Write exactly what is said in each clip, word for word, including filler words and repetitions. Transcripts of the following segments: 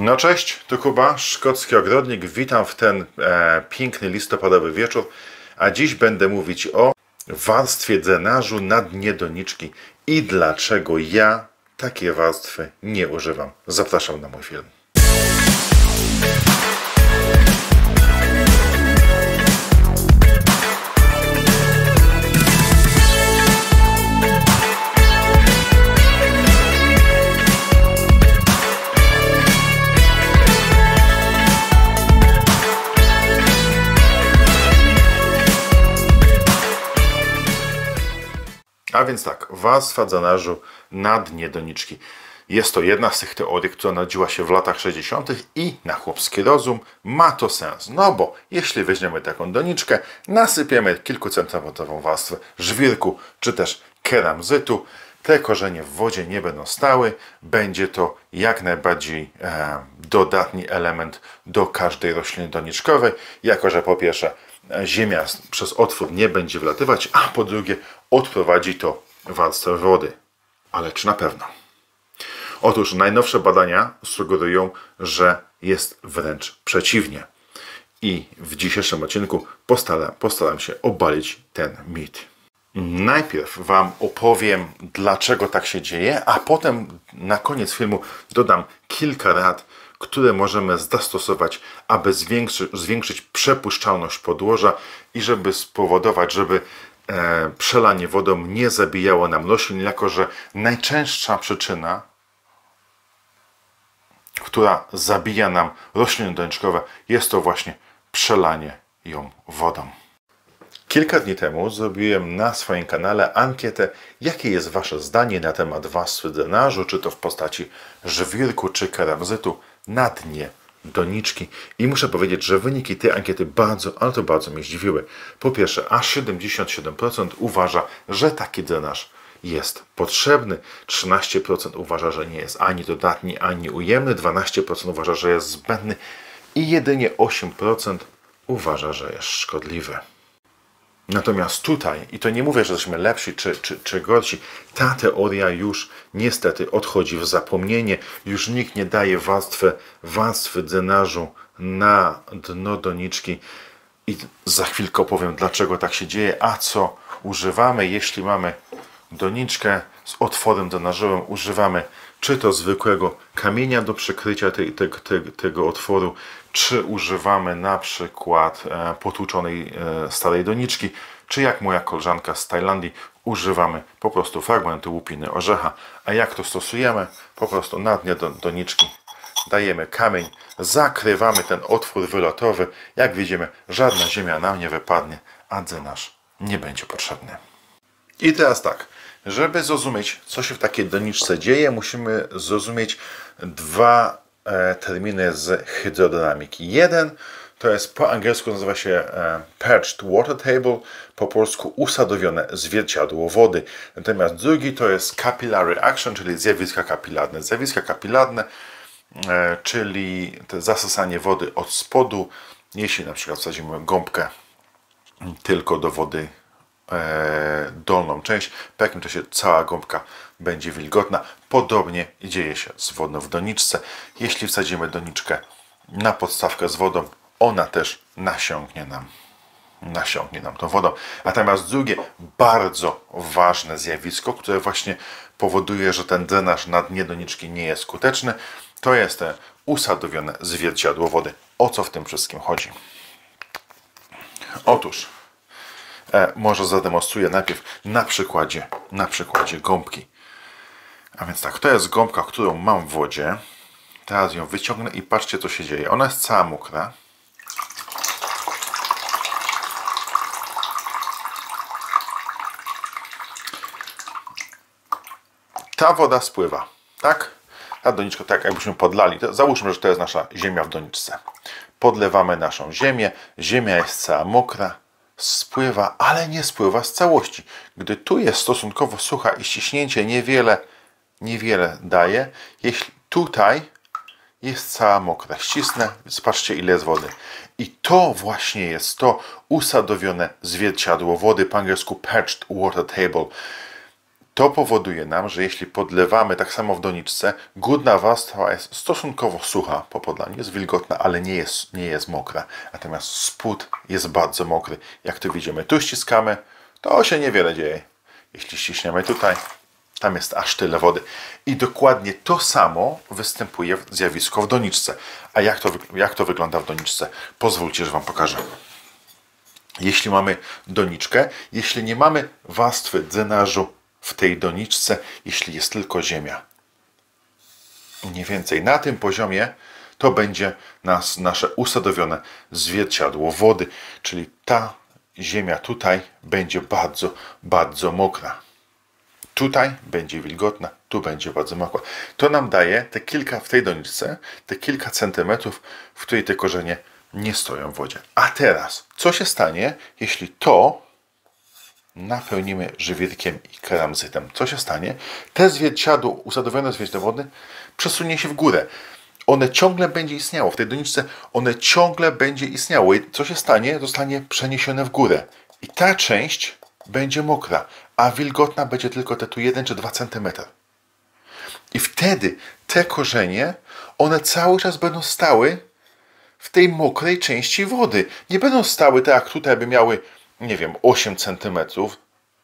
No cześć, tu Kuba, szkocki ogrodnik. Witam w ten e, piękny listopadowy wieczór, a dziś będę mówić o warstwie drenażu na dnie doniczki i dlaczego ja takiej warstwy nie używam. Zapraszam na mój film. A więc tak, warstwa drenażu na dnie doniczki. Jest to jedna z tych teorii, która narodziła się w latach sześćdziesiątych i na chłopski rozum ma to sens. No bo jeśli weźmiemy taką doniczkę, nasypiemy kilkucentymetrową warstwę żwirku czy też keramzytu, te korzenie w wodzie nie będą stały. Będzie to jak najbardziej e, dodatni element do każdej rośliny doniczkowej, jako że po pierwsze ziemia przez otwór nie będzie wlatywać, a po drugie odprowadzi to warstwę wody. Ale czy na pewno? Otóż najnowsze badania sugerują, że jest wręcz przeciwnie. I w dzisiejszym odcinku postaram, postaram się obalić ten mit. Najpierw Wam opowiem, dlaczego tak się dzieje, a potem na koniec filmu dodam kilka rad, które możemy zastosować, aby zwiększy, zwiększyć przepuszczalność podłoża i żeby spowodować, żeby e, przelanie wodą nie zabijało nam roślin, jako że najczęstsza przyczyna, która zabija nam rośliny doniczkowe, jest to właśnie przelanie ją wodą. Kilka dni temu zrobiłem na swoim kanale ankietę, jakie jest Wasze zdanie na temat warstwy drenażu, czy to w postaci żwirku czy keramzytu na dnie doniczki. I muszę powiedzieć, że wyniki tej ankiety bardzo, ale to bardzo mnie zdziwiły. Po pierwsze, aż siedemdziesiąt siedem procent uważa, że taki drenaż jest potrzebny, trzynaście procent uważa, że nie jest ani dodatni, ani ujemny, dwanaście procent uważa, że jest zbędny i jedynie osiem procent uważa, że jest szkodliwy. Natomiast tutaj, i to nie mówię, że jesteśmy lepsi czy, czy, czy gorsi, ta teoria już niestety odchodzi w zapomnienie. Już nikt nie daje warstwy, warstwy drenażu na dno doniczki. I za chwilkę opowiem, dlaczego tak się dzieje, a co używamy, jeśli mamy doniczkę z otworem drenażowym. Używamy czy to zwykłego kamienia do przykrycia tej, te, te, tego otworu, czy używamy na przykład e, potłuczonej e, starej doniczki, czy jak moja koleżanka z Tajlandii, używamy po prostu fragmentu łupiny orzecha. A jak to stosujemy? Po prostu na dnie do, doniczki dajemy kamień, zakrywamy ten otwór wylotowy. Jak widzimy, żadna ziemia nam nie wypadnie, a drenaż nie będzie potrzebny. I teraz tak, żeby zrozumieć, co się w takiej doniczce dzieje, musimy zrozumieć dwa e, terminy z hydrodynamiki. Jeden to jest po angielsku nazywa się e, Perched Water Table, po polsku usadowione zwierciadło wody. Natomiast drugi to jest Capillary Action, czyli zjawiska kapilarne. Zjawiska kapilarne, e, czyli to zasysanie wody od spodu. Jeśli na przykład wsadzimy gąbkę tylko do wody, dolną część, po jakim czasie cała gąbka będzie wilgotna. Podobnie dzieje się z wodą w doniczce. Jeśli wsadzimy doniczkę na podstawkę z wodą, ona też nasiąknie nam, nasiąknie nam tą wodą. Natomiast drugie bardzo ważne zjawisko, które właśnie powoduje, że ten drenaż na dnie doniczki nie jest skuteczny, to jest te usadowione zwierciadło wody. O co w tym wszystkim chodzi? Otóż E, może zademonstruję najpierw na przykładzie, na przykładzie gąbki. A więc tak, to jest gąbka, którą mam w wodzie. Teraz ją wyciągnę i patrzcie, co się dzieje. Ona jest cała mokra. Ta woda spływa, tak? Ta doniczka, tak jakbyśmy podlali. To załóżmy, że to jest nasza ziemia w doniczce. Podlewamy naszą ziemię. Ziemia jest cała mokra. Spływa, ale nie spływa z całości. Gdy tu jest stosunkowo sucha i ściśnięcie niewiele, niewiele daje, jeśli tutaj jest cała mokra, ścisnę, więc patrzcie, ile jest wody. I to właśnie jest to usadowione zwierciadło wody, po angielsku Perched Water Table. To powoduje nam, że jeśli podlewamy tak samo w doniczce, górna warstwa jest stosunkowo sucha po podlaniu, jest wilgotna, ale nie jest, nie jest mokra. Natomiast spód jest bardzo mokry. Jak tu widzimy, tu ściskamy, to się niewiele dzieje. Jeśli ściśniemy tutaj, tam jest aż tyle wody. I dokładnie to samo występuje w zjawisku w doniczce. A jak to, jak to wygląda w doniczce? Pozwólcie, że Wam pokażę. Jeśli mamy doniczkę, jeśli nie mamy warstwy drenażu w tej doniczce, jeśli jest tylko ziemia. Mniej więcej na tym poziomie to będzie nas, nasze usadowione zwierciadło wody, czyli ta ziemia tutaj będzie bardzo, bardzo mokra. Tutaj będzie wilgotna, tu będzie bardzo mokra. To nam daje te kilka w tej doniczce, te kilka centymetrów, w której te korzenie nie stoją w wodzie. A teraz, co się stanie, jeśli to napełnimy żywierkiem i keramzytem? Co się stanie? Te zwierciadło, usadowione zwierciadło wody przesunie się w górę. One ciągle będzie istniało. W tej doniczce one ciągle będzie istniało. I co się stanie? Zostanie przeniesione w górę. I ta część będzie mokra, a wilgotna będzie tylko te tu jeden czy dwa centymetry. I wtedy te korzenie, one cały czas będą stały w tej mokrej części wody. Nie będą stały tak jak tutaj, by miały, nie wiem, osiem centymetrów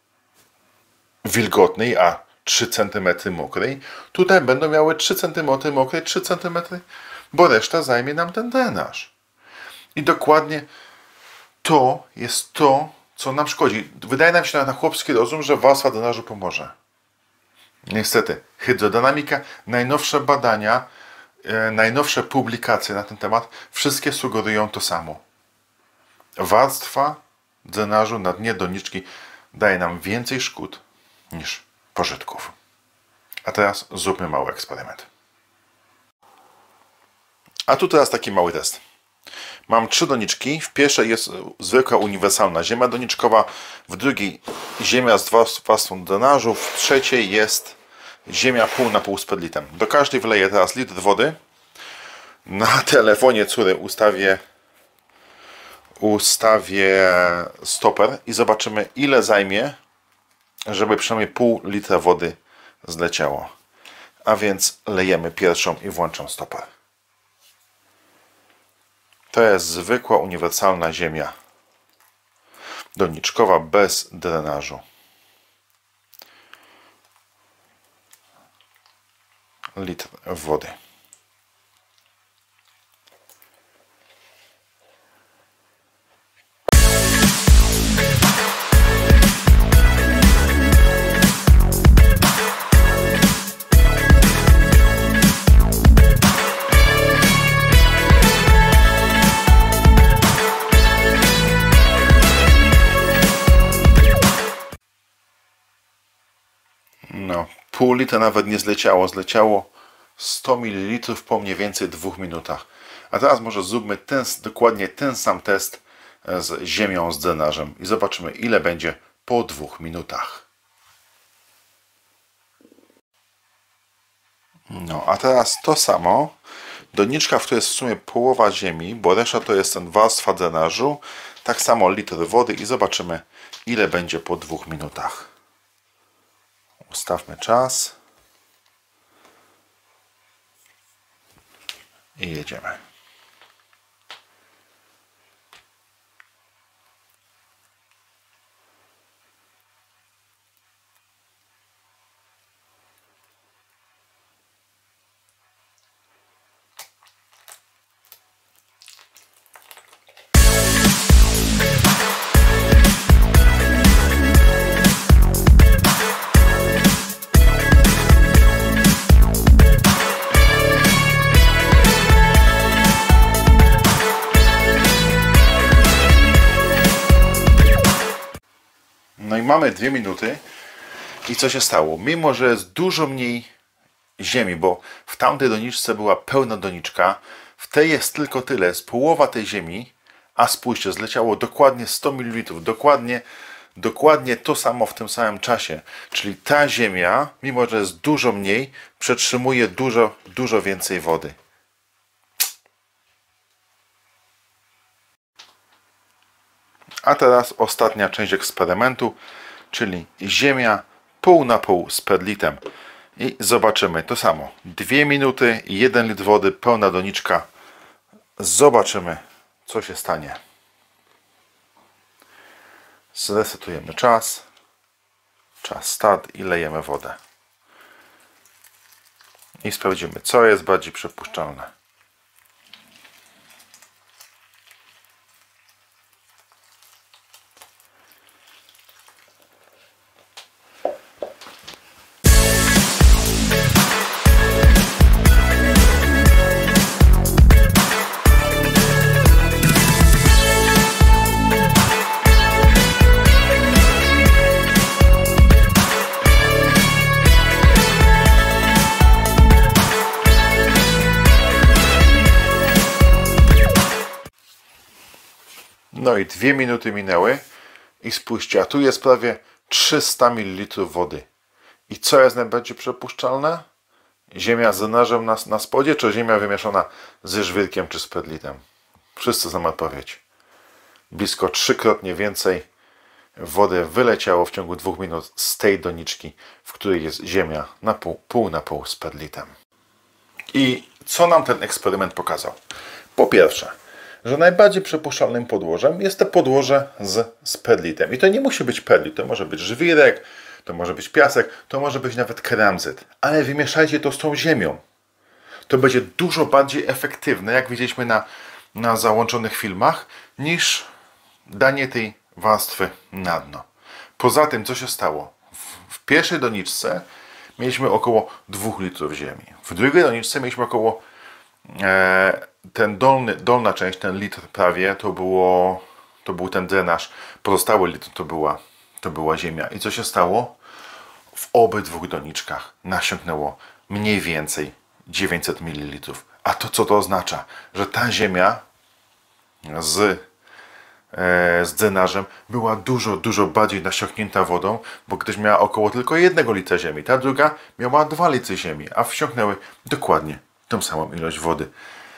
wilgotnej, a trzy centymetry mokrej. Tutaj będą miały trzy centymetry mokrej, trzy centymetry, bo reszta zajmie nam ten drenaż. I dokładnie to jest to, co nam szkodzi. Wydaje nam się na chłopski rozum, że warstwa drenażu pomoże. Niestety, hydrodynamika, najnowsze badania, e, najnowsze publikacje na ten temat, wszystkie sugerują to samo. Warstwa drenażu na dnie doniczki daje nam więcej szkód niż pożytków. A teraz zróbmy mały eksperyment. A tu teraz taki mały test. Mam trzy doniczki. W pierwszej jest zwykła uniwersalna ziemia doniczkowa, w drugiej ziemia z warstwą drenażu, w trzeciej jest ziemia pół na pół z perlitem. Do każdej wleję teraz litr wody. Na telefonie córy ustawię, ustawię stoper i zobaczymy, ile zajmie, żeby przynajmniej pół litra wody zleciało. A więc lejemy pierwszą i włączam stoper. To jest zwykła, uniwersalna ziemia doniczkowa bez drenażu. Litr wody. No, pół litra nawet nie zleciało. Zleciało sto mililitrów po mniej więcej dwóch minutach. A teraz może zróbmy ten, dokładnie ten sam test z ziemią z drenażem i zobaczymy, ile będzie po dwóch minutach. No, a teraz to samo. Doniczka, w której jest w sumie połowa ziemi, bo reszta to jest ten warstwa drenażu. Tak samo litr wody i zobaczymy, ile będzie po dwóch minutach. Ustawmy czas i jedziemy. No i mamy dwie minuty i co się stało? Mimo że jest dużo mniej ziemi, bo w tamtej doniczce była pełna doniczka, w tej jest tylko tyle, jest połowa tej ziemi, a spójrzcie, zleciało dokładnie sto mililitrów, dokładnie, dokładnie to samo w tym samym czasie. Czyli ta ziemia, mimo że jest dużo mniej, przetrzymuje dużo, dużo więcej wody. A teraz ostatnia część eksperymentu, czyli ziemia pół na pół z perlitem. I zobaczymy to samo. Dwie minuty, jeden litr wody, pełna doniczka. Zobaczymy, co się stanie. Zresetujemy czas. Czas start i lejemy wodę. I sprawdzimy, co jest bardziej przepuszczalne. No i dwie minuty minęły i spójrzcie, a tu jest prawie trzysta mililitrów wody. I co jest najbardziej przepuszczalne? Ziemia z drenażem na, na spodzie, czy ziemia wymieszana ze żwirkiem czy z perlitem? Wszyscy znają odpowiedź. Blisko trzykrotnie więcej wody wyleciało w ciągu dwóch minut z tej doniczki, w której jest ziemia na pół, pół na pół z perlitem. I co nam ten eksperyment pokazał? Po pierwsze, że najbardziej przepuszczalnym podłożem jest to podłoże z, z perlitem. I to nie musi być perlit, to może być żwirek, to może być piasek, to może być nawet keramzyt. Ale wymieszajcie to z tą ziemią. To będzie dużo bardziej efektywne, jak widzieliśmy na, na załączonych filmach, niż danie tej warstwy na dno. Poza tym, co się stało? W, w pierwszej doniczce mieliśmy około dwóch litrów ziemi. W drugiej doniczce mieliśmy około e, ten dolny, dolna część, ten litr prawie, to, było, to był ten drenaż. Pozostały litr to była, to była ziemia. I co się stało? W obydwu doniczkach nasiąknęło mniej więcej dziewięćset mililitrów. A to co to oznacza? Że ta ziemia z, e, z drenażem była dużo, dużo bardziej nasiąknięta wodą, bo ktoś miała około tylko jednego litra ziemi. Ta druga miała dwa litry ziemi, a wsiąknęły dokładnie tą samą ilość wody.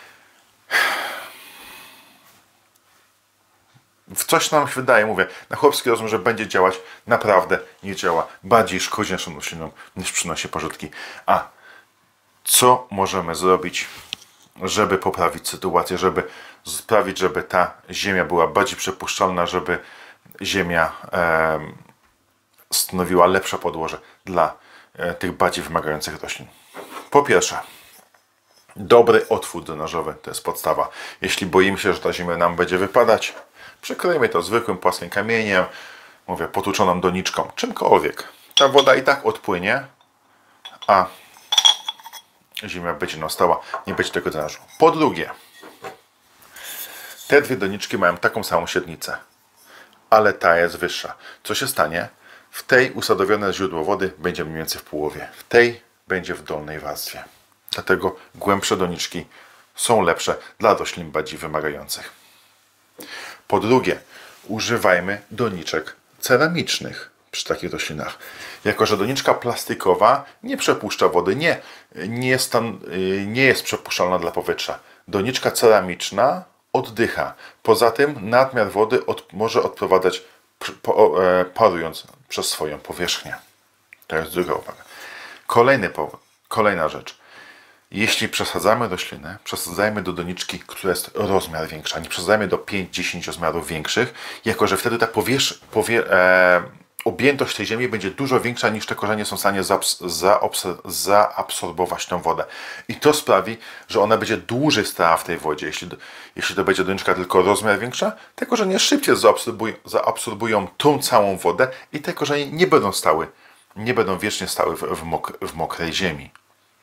W coś nam się wydaje, mówię, na chłopski rozum, że będzie działać, naprawdę nie działa. Bardziej szkodzi naszym roślinom niż przynosi pożytki. A co możemy zrobić, żeby poprawić sytuację, żeby sprawić, żeby ta ziemia była bardziej przepuszczalna, żeby ziemia e, stanowiła lepsze podłoże dla e, tych bardziej wymagających roślin? Po pierwsze, dobry otwór drenażowy to jest podstawa. Jeśli boimy się, że ta ziemia nam będzie wypadać, przykryjmy to zwykłym płaskim kamieniem, mówię, potłuczoną doniczką, czymkolwiek. Ta woda i tak odpłynie, a ziemia będzie nam stała, nie będzie tego drenażu. Po drugie, te dwie doniczki mają taką samą średnicę, ale ta jest wyższa. Co się stanie? W tej usadowione źródło wody będzie mniej więcej w połowie, w tej będzie w dolnej warstwie. Dlatego głębsze doniczki są lepsze dla roślin bardziej wymagających. Po drugie, używajmy doniczek ceramicznych przy takich roślinach. Jako że doniczka plastikowa nie przepuszcza wody, nie, nie, jest, tam, nie jest przepuszczalna dla powietrza. Doniczka ceramiczna oddycha. Poza tym nadmiar wody od, może odprowadzać parując przez swoją powierzchnię. To jest druga uwaga. Kolejny powód, kolejna rzecz. Jeśli przesadzamy roślinę, przesadzajmy do doniczki, która jest rozmiar większa. Nie przesadzajmy do pięć do dziesięciu rozmiarów większych, jako że wtedy ta powierz, powie, e, objętość tej ziemi będzie dużo większa niż te korzenie są w stanie zaabsorbować tą wodę. I to sprawi, że ona będzie dłużej stała w tej wodzie. Jeśli, jeśli to będzie doniczka tylko rozmiar większa, te korzenie szybciej zaabsorbują, zaabsorbują tą całą wodę i te korzenie nie będą stały, nie będą wiecznie stały w, w, mok, w mokrej ziemi.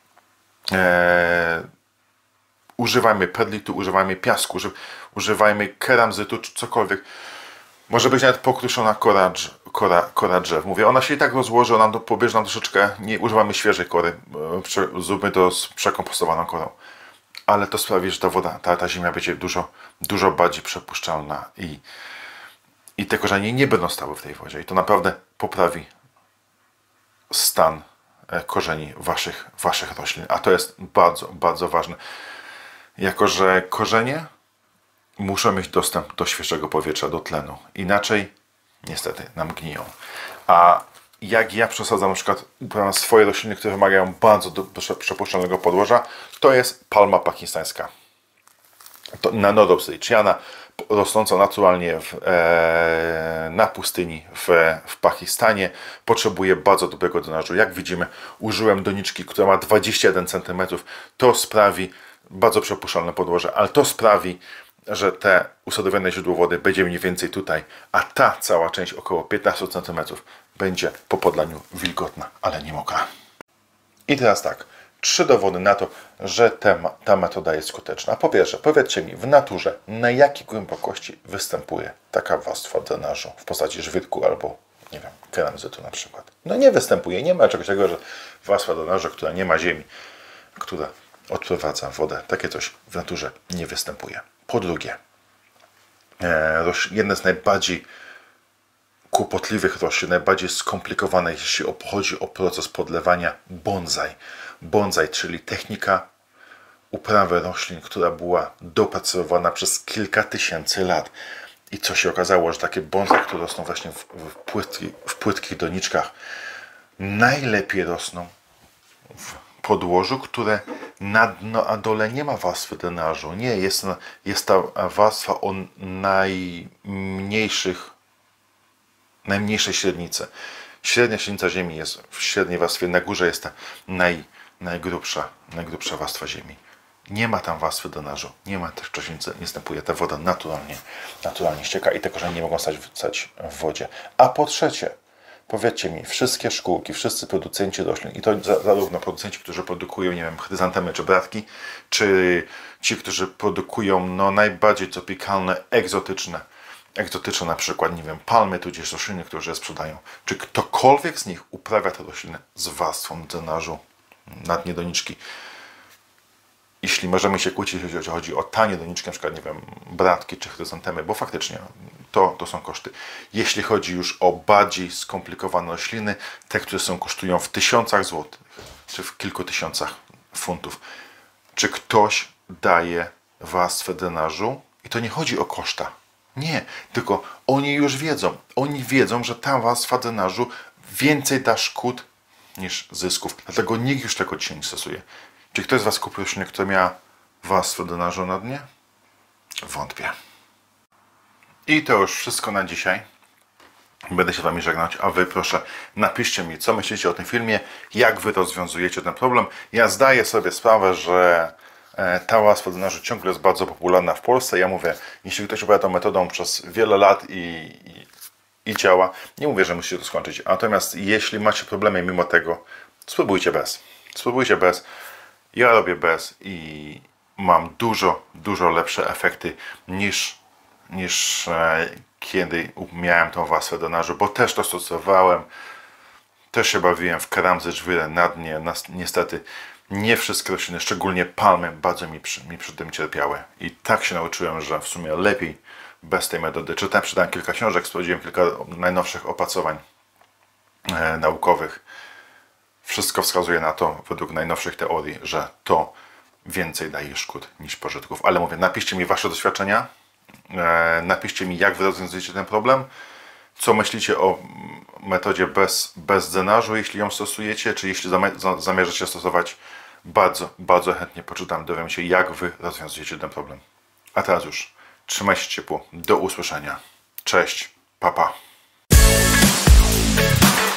Eee, używajmy perlitu, używajmy piasku, uży, używajmy keramzytu, czy cokolwiek. Może być nawet pokruszona kora, kora, kora drzew. Mówię, ona się i tak rozłoży, ona pobierze nam troszeczkę, nie używamy świeżej kory, zróbmy to z przekompostowaną korą. Ale to sprawi, że ta woda, ta, ta ziemia będzie dużo, dużo bardziej przepuszczalna i, i te korzenie nie będą stały w tej wodzie. I to naprawdę poprawi stan korzeni waszych, waszych roślin. A to jest bardzo, bardzo ważne. Jako że korzenie muszą mieć dostęp do świeżego powietrza, do tlenu. Inaczej niestety nam gniją. A jak ja przesadzam na przykład uprawiam swoje rośliny, które wymagają bardzo do, do przepuszczalnego podłoża, to jest palma pakistańska. To na Nodopsydiana, rosnąca naturalnie w, e, na pustyni w, w Pakistanie, potrzebuje bardzo dobrego drenażu. Jak widzimy, użyłem doniczki, która ma dwadzieścia jeden centymetrów. To sprawi bardzo przepuszczalne podłoże, ale to sprawi, że te usadowione źródło wody będzie mniej więcej tutaj, a ta cała część około piętnaście centymetrów będzie po podlaniu wilgotna, ale nie mokra. I teraz tak, trzy dowody na to, że te, ta metoda jest skuteczna. Po pierwsze, powiedzcie mi, w naturze na jakiej głębokości występuje taka warstwa drenażu w postaci żwirku albo, nie wiem, keramzytu na przykład. No nie występuje, nie ma czegoś takiego, że warstwa drenażu, która nie ma ziemi, która odprowadza wodę, takie coś w naturze nie występuje. Po drugie, e, jedne z najbardziej kłopotliwych roślin, najbardziej skomplikowane, jeśli chodzi o proces podlewania, bonsai. Bonsai, czyli technika uprawy roślin, która była dopracowana przez kilka tysięcy lat. I co się okazało, że takie bonsai, które rosną właśnie w, w, płytki, w płytkich doniczkach, najlepiej rosną w podłożu, które na dno, a dole nie ma warstwy drenażu. Nie, jest, jest ta warstwa o najmniejszych, najmniejszej średnicy. Średnia średnica ziemi jest w średniej warstwie, na górze jest ta naj, najgrubsza, najgrubsza warstwa ziemi. Nie ma tam warstwy drenażu, nie ma też czosińcy, nie występuje, ta woda naturalnie, naturalnie ścieka i te korzenie nie mogą stać, stać w wodzie. A po trzecie, powiedzcie mi, wszystkie szkółki, wszyscy producenci roślin, i to zarówno producenci, którzy produkują, nie wiem, chryzantemy czy bratki, czy ci, którzy produkują no, najbardziej tropikalne, egzotyczne, egzotyczne na przykład, nie wiem, palmy, tudzież rośliny, które je sprzedają. Czy ktokolwiek z nich uprawia te rośliny z warstwą drenażu na dnie doniczki? Jeśli możemy się kłócić, jeśli chodzi o tanie doniczki, na przykład, nie wiem, bratki czy chryzantemy, bo faktycznie to, to są koszty. Jeśli chodzi już o bardziej skomplikowane rośliny, te, które są, kosztują w tysiącach złotych, czy w kilku tysiącach funtów, czy ktoś daje warstwę drenażu? I to nie chodzi o koszta. Nie, tylko oni już wiedzą. Oni wiedzą, że ta warstwa drenażu więcej da szkód niż zysków. Dlatego nikt już tego dzisiaj nie stosuje. Czy ktoś z Was kupił roślinę, która miała warstwę drenażu na dnie? Wątpię. I to już wszystko na dzisiaj. Będę się z Wami żegnać, a Wy proszę napiszcie mi, co myślicie o tym filmie, jak Wy rozwiązujecie ten problem. Ja zdaję sobie sprawę, że ta warstwa drenażu ciągle jest bardzo popularna w Polsce. Ja mówię, jeśli ktoś uprawia tą metodą przez wiele lat i, i, i działa, nie mówię, że musicie to skończyć. Natomiast jeśli macie problemy mimo tego, spróbujcie bez. Spróbujcie bez. Ja robię bez i mam dużo, dużo lepsze efekty niż, niż e, kiedy miałem tą warstwę drenażu, bo też to stosowałem, też się bawiłem w keramzy, żwirę na dnie. Niestety nie wszystkie rośliny, szczególnie palmy, bardzo mi przy, mi przy tym cierpiały. I tak się nauczyłem, że w sumie lepiej bez tej metody. Czytałem, czytałem kilka książek, sprawdziłem kilka najnowszych opracowań e, naukowych. Wszystko wskazuje na to, według najnowszych teorii, że to więcej daje szkód niż pożytków. Ale mówię, napiszcie mi Wasze doświadczenia, e, napiszcie mi, jak Wy rozwiązujecie ten problem, co myślicie o metodzie bez, bez drenażu, jeśli ją stosujecie, czy jeśli zamierzacie stosować, bardzo, bardzo chętnie poczytam, dowiem się, jak Wy rozwiązujecie ten problem. A teraz już, trzymajcie się ciepło, do usłyszenia. Cześć, pa pa.